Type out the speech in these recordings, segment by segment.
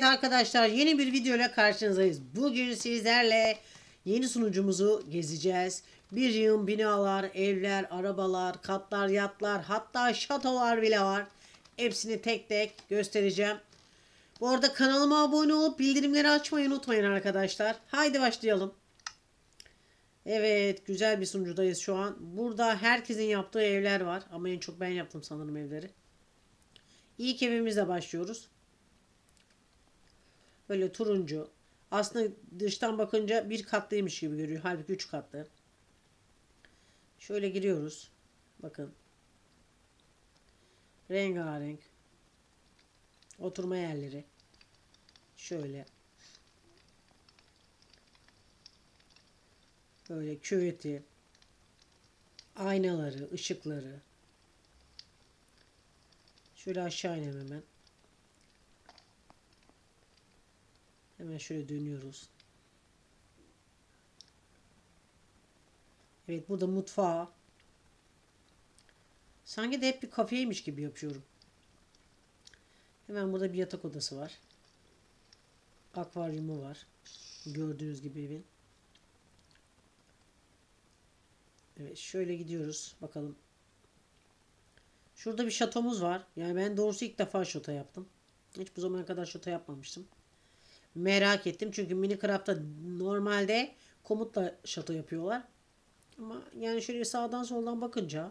arkadaşlar, yeni bir video ile karşınızdayız. Bugün sizlerle yeni sunucumuzu gezeceğiz. Bir yığın binalar, evler, arabalar, katlar, yatlar, hatta şatolar bile var. Hepsini tek tek göstereceğim. Bu arada kanalıma abone olup bildirimleri açmayı unutmayın arkadaşlar. Haydi başlayalım. Evet, güzel bir sunucudayız şu an. Burada herkesin yaptığı evler var. Ama en çok ben yaptım sanırım evleri. İlk evimizle başlıyoruz. Böyle turuncu. Aslında dıştan bakınca bir katlıymış gibi görüyor. Halbuki 3 katlı. Şöyle giriyoruz. Bakın. Rengarenk. Oturma yerleri. Şöyle. Böyle küveti. Aynaları, ışıkları. Şöyle aşağı inelim hemen. Hemen şöyle dönüyoruz. Evet, burada mutfağı. Sanki de hep bir kafeymiş gibi yapıyorum. Hemen burada bir yatak odası var. Akvaryumu var. Gördüğünüz gibi evin. Evet, şöyle gidiyoruz. Bakalım. Şurada bir şatomuz var. Yani ben doğrusu ilk defa şato yaptım. Hiç bu zamana kadar şato yapmamıştım. Merak ettim. Çünkü Minecraft'ta normalde komutla şato yapıyorlar. Ama yani şöyle sağdan soldan bakınca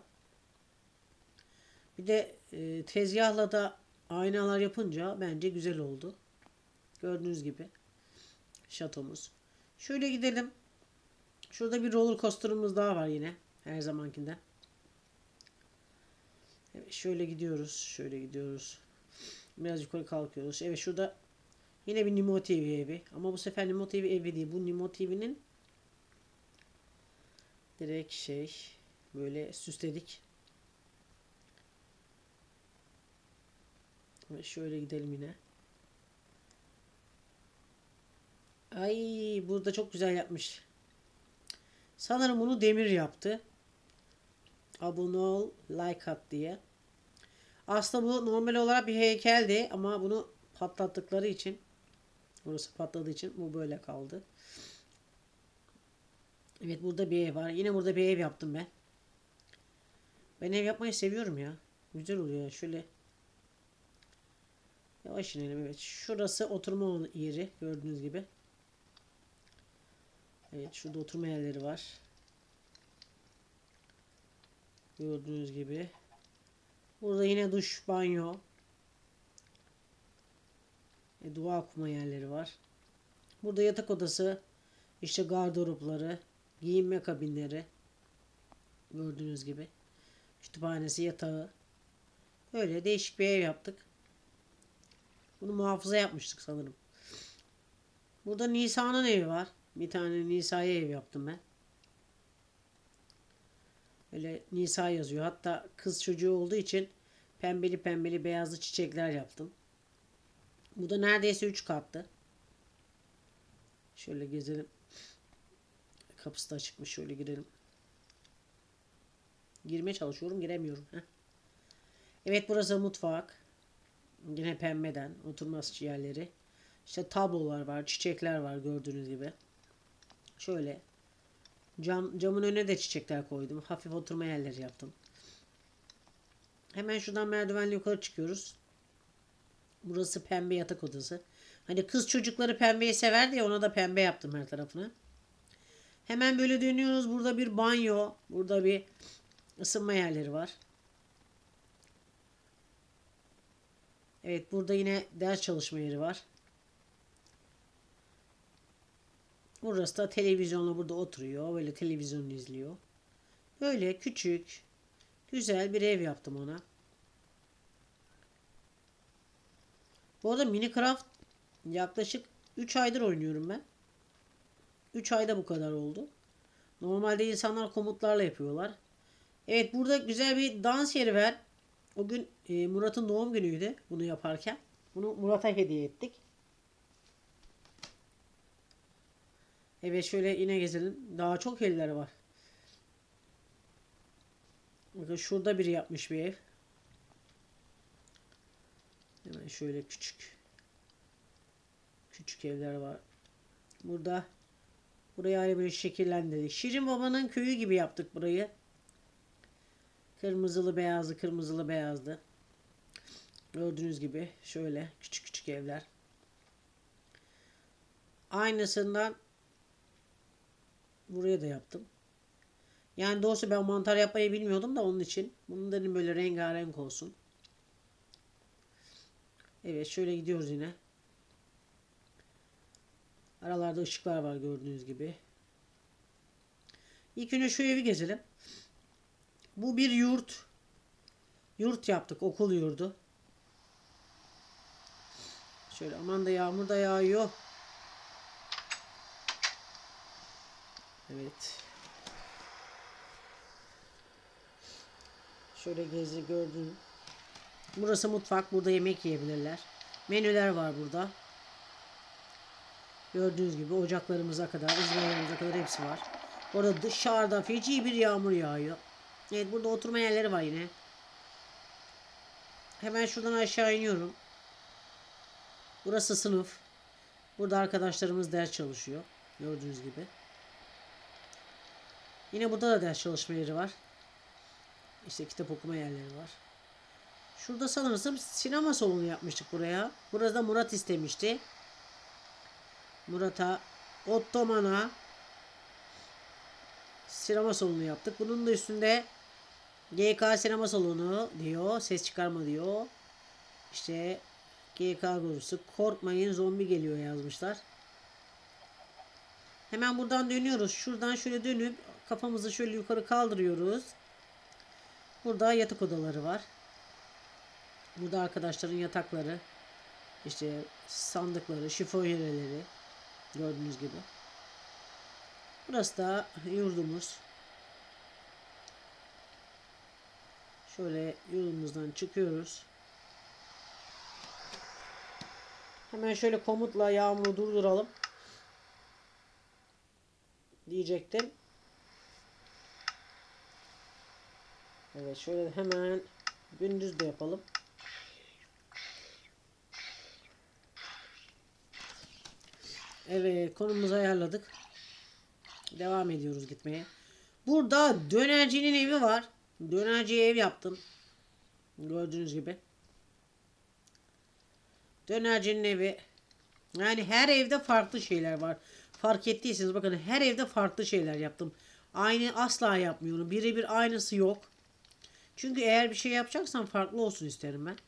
bir de tezgahla da aynalar yapınca bence güzel oldu. Gördüğünüz gibi şatomuz. Şöyle gidelim. Şurada bir roller coaster'ımız daha var yine. Her zamankinden. Evet, şöyle gidiyoruz. Şöyle gidiyoruz. Biraz yukarı kalkıyoruz. Evet, şurada yine bir Nimo TV evi. Ama bu sefer Nimo TV evi değil. Bu Nimo TV'nin direkt böyle süsledik. Ve şöyle gidelim yine. Ay, burada çok güzel yapmış. Sanırım bunu Demir yaptı. Abone ol, like at diye. Aslında bu normal olarak bir heykeldi ama bunu patlattıkları için, burası patladığı için bu böyle kaldı. Evet, burada bir ev var. Yine burada bir ev yaptım ben. Ben ev yapmayı seviyorum ya. Güzel oluyor. Şöyle yavaş inelim. Evet, şurası oturma yeri gördüğünüz gibi. Evet, şurada oturma yerleri var. Gördüğünüz gibi. Burada yine duş, banyo. Dua okuma yerleri var. Burada yatak odası. İşte gardıropları. Giyinme kabinleri. Gördüğünüz gibi. Kütüphanesi, yatağı. Böyle değişik bir ev yaptık. Bunu muhafaza yapmıştık sanırım. Burada Nisa'nın evi var. Bir tane Nisa'ya ev yaptım ben. Böyle Nisa yazıyor. Hatta kız çocuğu olduğu için pembeli pembeli beyazlı çiçekler yaptım. Bu da neredeyse 3 katlı. Şöyle gezelim. Kapısı da açıkmış. Şöyle girelim. Girmeye çalışıyorum. Giremiyorum. Heh. Evet, burası mutfak. Yine pembeden. Oturma yerleri. İşte tablolar var. Çiçekler var gördüğünüz gibi. Şöyle. Camın önüne de çiçekler koydum. Hafif oturma yerleri yaptım. Hemen şuradan merdivenle yukarı çıkıyoruz. Burası pembe yatak odası. Hani kız çocukları pembeyi sever diye ona da pembe yaptım her tarafını. Hemen böyle dönüyoruz. Burada bir banyo. Burada bir ısınma yerleri var. Evet, burada yine ders çalışma yeri var. Burası da televizyonla burada oturuyor. Böyle televizyonunu izliyor. Böyle küçük, güzel bir ev yaptım ona. Bu arada Minecraft yaklaşık 3 aydır oynuyorum ben. 3 ayda bu kadar oldu. Normalde insanlar komutlarla yapıyorlar. Evet, burada güzel bir dans yeri var. O gün Murat'ın doğum günüydü bunu yaparken. Bunu Murat'a hediye ettik. Evet, şöyle yine gezelim. Daha çok evleri var. Bakın şurada biri yapmış bir ev. Hemen şöyle küçük. Küçük evler var. Burada burayı ayrı bir şekillendirdik. Şirin Baba'nın köyü gibi yaptık burayı. Kırmızılı beyazlı, kırmızılı beyazlı. Gördüğünüz gibi şöyle küçük küçük evler. Aynısından buraya da yaptım. Yani doğrusu ben mantar yapmayı bilmiyordum da onun için. Bunun dedim böyle rengarenk olsun. Evet, şöyle gidiyoruz yine. Aralarda ışıklar var gördüğünüz gibi. İlk önce şu evi gezelim. Bu bir yurt. Yurt yaptık, okul yurdu. Şöyle, aman da yağmur da yağıyor. Evet. Şöyle gezi gördüm. Burası mutfak. Burada yemek yiyebilirler. Menüler var burada. Gördüğünüz gibi ocaklarımıza kadar, ızgaralarımıza kadar hepsi var. Orada dışarıda feci bir yağmur yağıyor. Evet, burada oturma yerleri var yine. Hemen şuradan aşağı iniyorum. Burası sınıf. Burada arkadaşlarımız ders çalışıyor. Gördüğünüz gibi. Yine burada da ders çalışma yeri var. İşte kitap okuma yerleri var. Şurada sanırsam sinema salonu yapmıştık buraya. Burada Murat istemişti. Murat'a, Ottoman'a sinema salonu yaptık. Bunun da üstünde GK sinema salonu diyor. Ses çıkarma diyor. İşte GK grusu. Korkmayın zombi geliyor yazmışlar. Hemen buradan dönüyoruz. Şuradan şöyle dönüp kafamızı şöyle yukarı kaldırıyoruz. Burada yatak odaları var. Burada arkadaşların yatakları. İşte sandıkları, şifonyereleri. Gördüğünüz gibi. Burası da yurdumuz. Şöyle yurdumuzdan çıkıyoruz. Hemen şöyle komutla yağmuru durduralım. Diyecektim. Evet, şöyle hemen gündüz de yapalım. Evet, konumuzu ayarladık. Devam ediyoruz gitmeye. Burada dönercinin evi var. Dönerciye ev yaptım. Gördüğünüz gibi. Dönercinin evi. Yani her evde farklı şeyler var. Fark ettiyseniz bakın, her evde farklı şeyler yaptım. Aynı asla yapmıyorum. Birebir aynısı yok. Çünkü eğer bir şey yapacaksam farklı olsun isterim ben.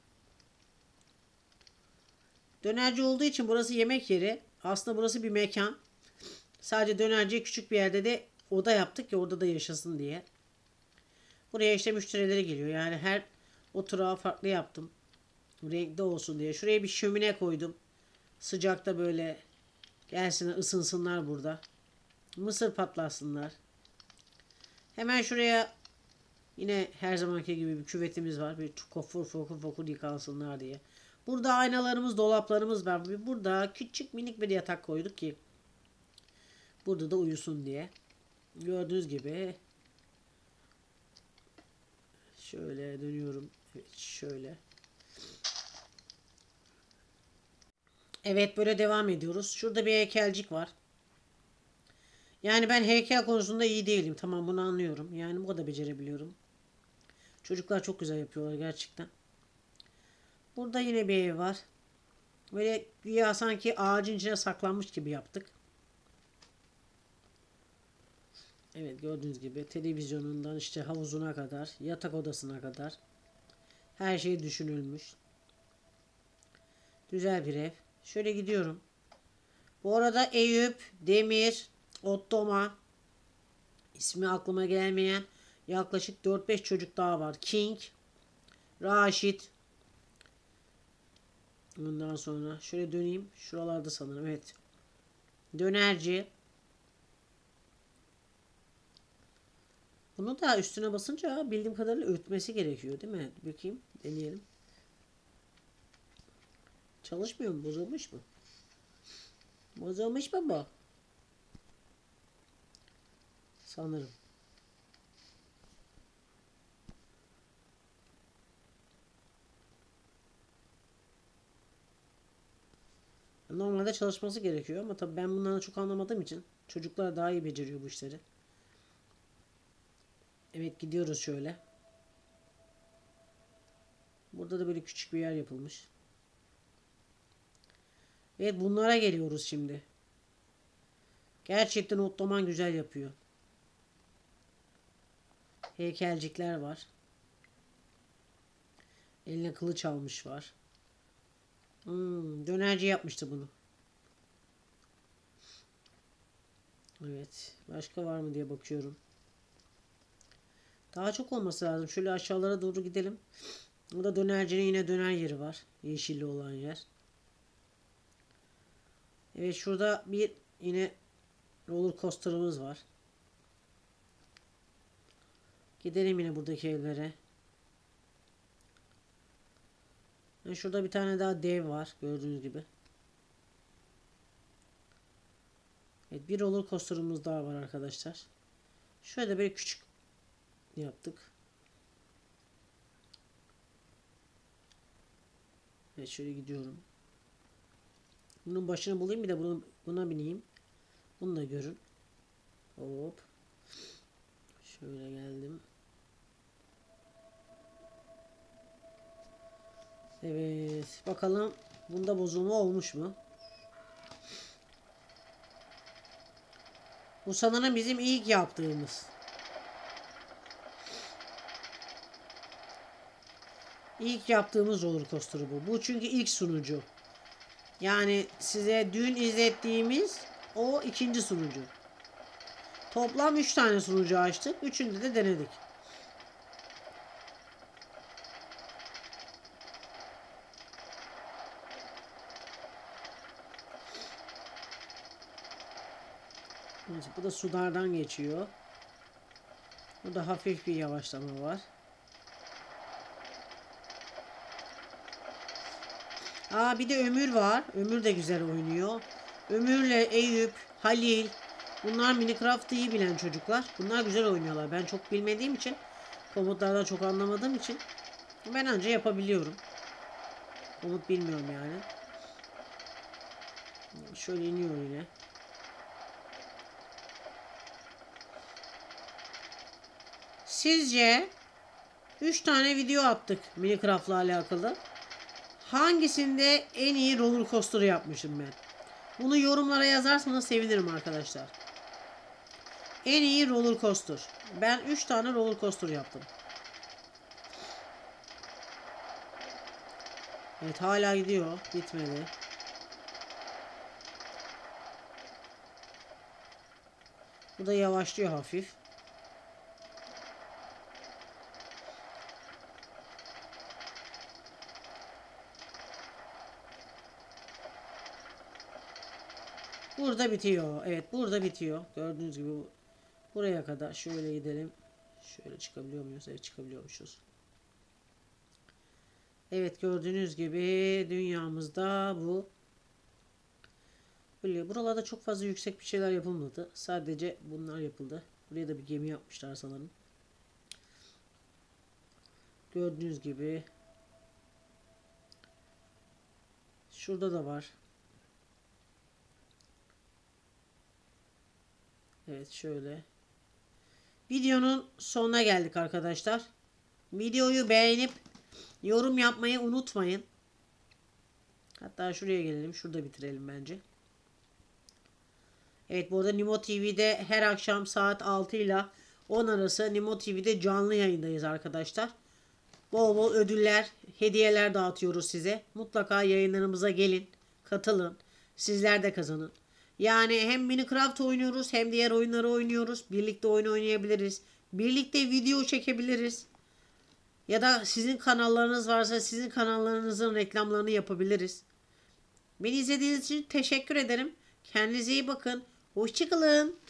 Dönerci olduğu için burası yemek yeri. Aslında burası bir mekan. Sadece dönerciye küçük bir yerde de oda yaptık ki orada da yaşasın diye. Buraya işte müşterileri geliyor. Yani her oturağı farklı yaptım. Renkli olsun diye. Şuraya bir şömine koydum. Sıcakta böyle gelsinler, ısınsınlar burada. Mısır patlasınlar. Hemen şuraya yine her zamanki gibi bir küvetimiz var. Bir fokur fokur fokur yıkansınlar diye. Burada aynalarımız, dolaplarımız var. Burada küçük minik bir yatak koyduk ki burada da uyusun diye. Gördüğünüz gibi. Şöyle dönüyorum. Evet, şöyle. Evet, böyle devam ediyoruz. Şurada bir heykelcik var. Yani ben heykel konusunda iyi değilim. Tamam, bunu anlıyorum. Yani bu kadar becerebiliyorum. Çocuklar çok güzel yapıyorlar gerçekten. Burada yine bir ev var. Böyle güya sanki ağacın içine saklanmış gibi yaptık. Evet, gördüğünüz gibi televizyonundan işte havuzuna kadar, yatak odasına kadar her şey düşünülmüş. Güzel bir ev. Şöyle gidiyorum. Bu arada Eyüp, Demir, Ottoma, ismi aklıma gelmeyen yaklaşık 4-5 çocuk daha var. King, Raşit. Ondan sonra şöyle döneyim. Şuralarda sanırım. Evet. Dönerci. Bunu da üstüne basınca bildiğim kadarıyla ötmesi gerekiyor değil mi? Bakayım. Deneyelim. Çalışmıyor mu? Bozulmuş mu? Bozulmuş mu bu? Sanırım. Normalde çalışması gerekiyor ama tabii ben bunları çok anlamadığım için çocuklar daha iyi beceriyor bu işleri. Evet, gidiyoruz şöyle. Burada da böyle küçük bir yer yapılmış. Evet, bunlara geliyoruz şimdi. Gerçekten Ottoman güzel yapıyor. Heykelcikler var. Eline kılıç almış var. Dönerci yapmıştı bunu. Evet. Başka var mı diye bakıyorum. Daha çok olması lazım. Şöyle aşağılara doğru gidelim. Burada dönercinin yine döner yeri var. Yeşilli olan yer. Evet, şurada bir yine roller coaster'ımız var. Gidelim yine buradaki evlere. Yani şurada bir tane daha dev var. Gördüğünüz gibi. Evet, bir roller coaster'ımız daha var arkadaşlar. Şöyle böyle küçük yaptık. Evet, şöyle gidiyorum. Bunun başını bulayım, bir de buna bineyim. Bunu da görün. Hop. Şöyle geldim. Evet. Bakalım bunda bozulma olmuş mu? Bu sanırım bizim ilk yaptığımız. İlk yaptığımız roller coaster bu. Bu çünkü ilk sunucu. Yani size dün izlettiğimiz o ikinci sunucu. Toplam 3 tane sunucu açtık. Üçünde de denedik. Bu da sulardan geçiyor. Burada hafif bir yavaşlama var. Bir de Ömür var. Ömür de güzel oynuyor. Ömür'le Eyüp, Halil. Bunlar Minecraft'ı iyi bilen çocuklar. Bunlar güzel oynuyorlar. Ben çok bilmediğim için, komutlardan çok anlamadığım için ben anca yapabiliyorum. Komut bilmiyorum yani. Şöyle iniyor yine. Sizce 3 tane video attık Minecraft'la alakalı. Hangisinde en iyi roller coaster yapmışım ben? Bunu yorumlara yazarsanız sevinirim arkadaşlar. En iyi roller coaster. Ben 3 tane roller coaster yaptım. Evet, hala gidiyor. Bitmedi. Bu da yavaşlıyor hafif. Burada bitiyor. Evet, burada bitiyor. Gördüğünüz gibi buraya kadar. Şöyle gidelim. Şöyle çıkabiliyor muyuz? Evet, çıkabiliyormuşuz. Evet, gördüğünüz gibi dünyamızda bu. Böyle buralarda çok fazla yüksek bir şeyler yapılmadı. Sadece bunlar yapıldı. Buraya da bir gemi yapmışlar sanırım. Gördüğünüz gibi. Şurada da var. Evet, şöyle. Videonun sonuna geldik arkadaşlar. Videoyu beğenip yorum yapmayı unutmayın. Hatta şuraya gelelim. Şurada bitirelim bence. Evet, bu arada Nimo TV'de her akşam saat 6 ile 10 arası Nimo TV'de canlı yayındayız arkadaşlar. Bol bol ödüller, hediyeler dağıtıyoruz size. Mutlaka yayınlarımıza gelin, katılın. Sizler de kazanın. Yani hem Minecraft oynuyoruz hem diğer oyunları oynuyoruz. Birlikte oyun oynayabiliriz. Birlikte video çekebiliriz. Ya da sizin kanallarınız varsa sizin kanallarınızın reklamlarını yapabiliriz. Beni izlediğiniz için teşekkür ederim. Kendinize iyi bakın. Hoşçakalın.